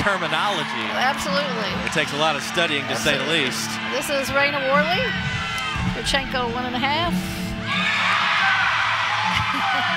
terminology. Absolutely. It takes a lot of studying, to say the least. This is Raena Worley. Yurchenko 1.5.